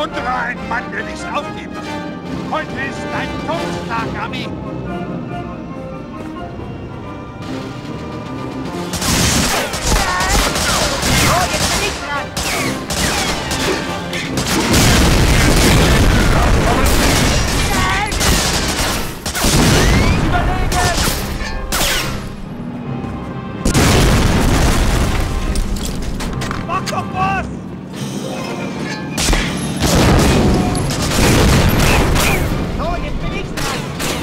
bewundere einen Mann, der nicht aufgeben will. Heute ist dein Todestag, Ami. Oh, jetzt bin ich dran. Mach doch was! So, jetzt bin ich dran.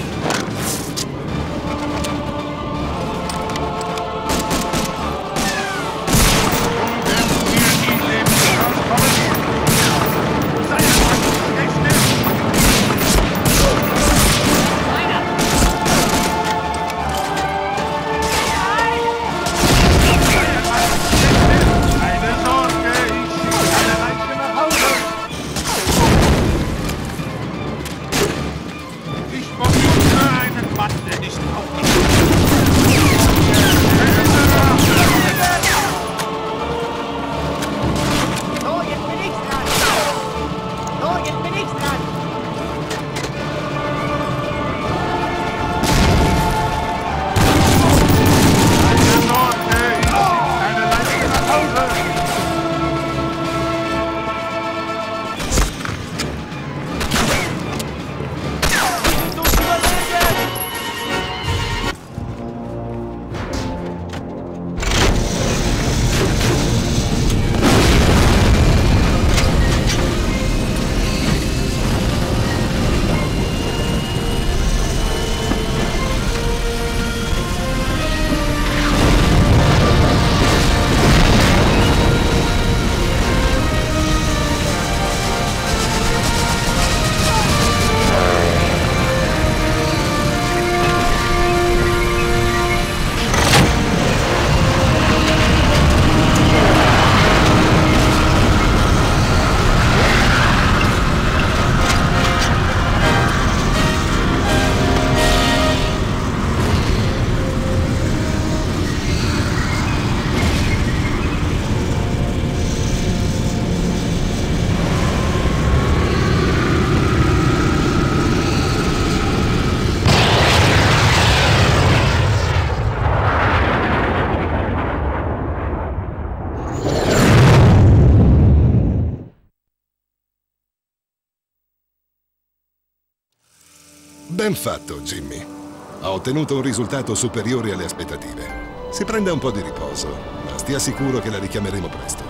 Ben fatto, Jimmy. Ha ottenuto un risultato superiore alle aspettative. Si prenda un po' di riposo, ma stia sicuro che la richiameremo presto.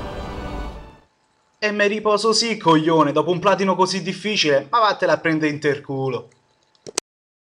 E me riposo sì, coglione, dopo un platino così difficile, ma vattela a prendere interculo.